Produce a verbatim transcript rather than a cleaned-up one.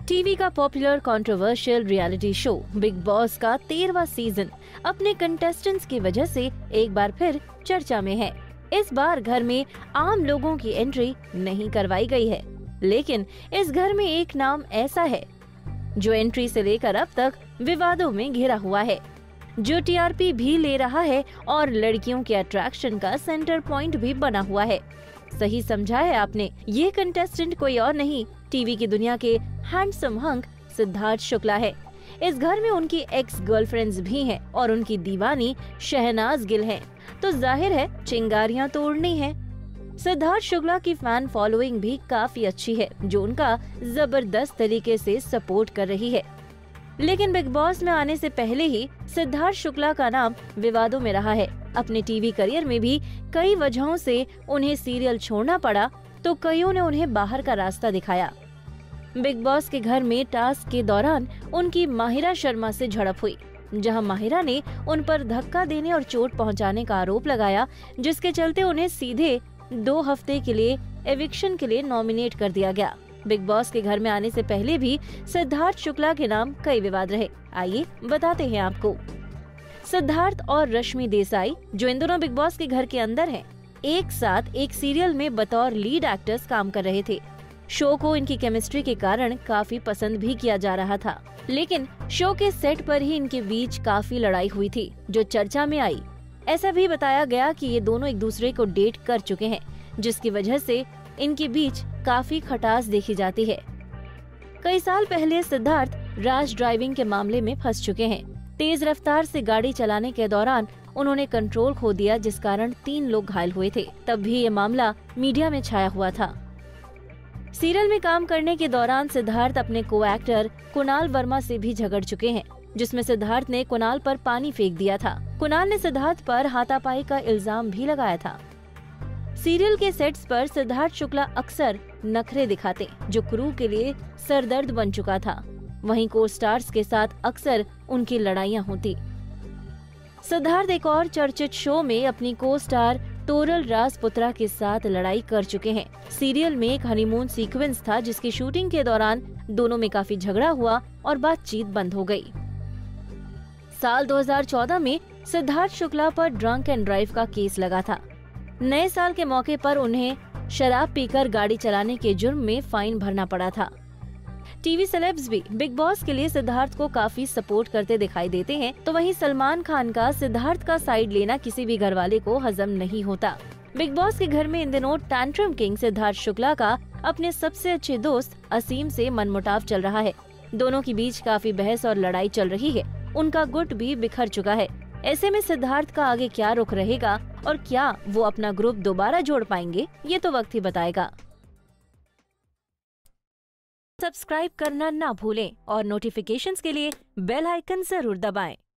TV का popular controversial reality show Bigg Boss का तेरहवां सीजन अपने कंटेस्टेंट्स की वजह से एक बार फिर चर्चा में है। इस बार घर में आम लोगों की एंट्री नहीं करवाई गई है, लेकिन इस घर में एक नाम ऐसा है जो एंट्री से लेकर अब तक विवादों में घिरा हुआ है, जो टीआरपी भी ले रहा है और लड़कियों के अट्रैक्शन का सेंटर पॉइंट भी बना हुआ है। सही समझा है आपने, ये कंटेस्टेंट कोई और नहीं, टीवी की दुनिया के हैंडसम हंक सिद्धार्थ शुक्ला है। इस घर में उनकी एक्स गर्लफ्रेंड्स भी हैं और उनकी दीवानी शहनाज गिल है, तो जाहिर है चिंगारियां तो उड़नी है। सिद्धार्थ शुक्ला की फैन फॉलोइंग भी काफी अच्छी है, जो उनका जबरदस्त तरीके से सपोर्ट कर रही है। लेकिन बिग बॉस में आने से पहले ही सिद्धार्थ शुक्ला का नाम विवादों में रहा है। अपने टीवी करियर में भी कई वजहों से उन्हें सीरियल छोड़ना पड़ा, तो कईयों ने उन्हें बाहर का रास्ता दिखाया। बिग बॉस के घर में टास्क के दौरान उनकी माहिरा शर्मा से झड़प हुई, जहां माहिरा ने उन पर धक्का देने और चोट पहुंचाने का आरोप लगाया, जिसके चलते उन्हें सीधे दो हफ्ते के लिए एविक्शन के लिए नॉमिनेट कर दिया गया। बिग बॉस के घर में आने से पहले भी सिद्धार्थ शुक्ला के नाम कई विवाद रहे। आइए बताते हैं आपको। सिद्धार्थ और रश्मि देसाई, जो इन दोनों बिग बॉस के घर के अंदर हैं, एक साथ एक सीरियल में बतौर लीड एक्टर्स काम कर रहे थे। शो को इनकी केमिस्ट्री के कारण काफी पसंद भी किया जा रहा था, लेकिन शो के सेट पर ही इनके बीच काफी लड़ाई हुई थी, जो चर्चा में आई। ऐसा भी बताया गया कि ये दोनों एक दूसरे को डेट कर चुके हैं, जिसकी वजह से इनके बीच काफी खटास देखी जाती है। कई साल पहले सिद्धार्थ रैश ड्राइविंग के मामले में फंस चुके हैं। तेज रफ्तार से गाड़ी चलाने के दौरान उन्होंने कंट्रोल खो दिया, जिस कारण तीन लोग घायल हुए थे। तब भी ये मामला मीडिया में छाया हुआ था। सीरियल में काम करने के दौरान सिद्धार्थ अपने को एक्टर कुणाल वर्मा से भी झगड़ चुके हैं, जिसमें सिद्धार्थ ने कुणाल पर पानी फेंक दिया था। कुणाल ने सिद्धार्थ पर हाथापाई का इल्जाम भी लगाया था। सीरियल के सेट्स पर सिद्धार्थ शुक्ला अक्सर नखरे दिखाते, जो क्रू के लिए सरदर्द बन चुका था। वहीं को स्टार्स के साथ अक्सर उनकी लड़ाइयां होती। सिद्धार्थ एक और चर्चित शो में अपनी को स्टार तोरल राजपुत्रा के साथ लड़ाई कर चुके हैं। सीरियल में एक हनीमून सीक्वेंस था, जिसकी शूटिंग के दौरान दोनों में काफी झगड़ा हुआ और बातचीत बंद हो गई। साल दो हज़ार चौदह में सिद्धार्थ शुक्ला पर ड्रंक एंड ड्राइव का केस लगा था। नए साल के मौके पर उन्हें शराब पीकर गाड़ी चलाने के जुर्म में फाइन भरना पड़ा था। टीवी सेलेब्स भी बिग बॉस के लिए सिद्धार्थ को काफी सपोर्ट करते दिखाई देते हैं, तो वहीं सलमान खान का सिद्धार्थ का साइड लेना किसी भी घरवाले को हजम नहीं होता। बिग बॉस के घर में इन दिनों टैंट्रम किंग सिद्धार्थ शुक्ला का अपने सबसे अच्छे दोस्त असीम से मनमुटाव चल रहा है। दोनों के बीच काफी बहस और लड़ाई चल रही है। उनका गुट भी बिखर चुका है। ऐसे में सिद्धार्थ का आगे क्या रुख रहेगा और क्या वो अपना ग्रुप दोबारा जोड़ पाएंगे, ये तो वक्त ही बताएगा। सब्सक्राइब करना ना भूलें और नोटिफिकेशंस के लिए बेल आइकन जरूर दबाएं।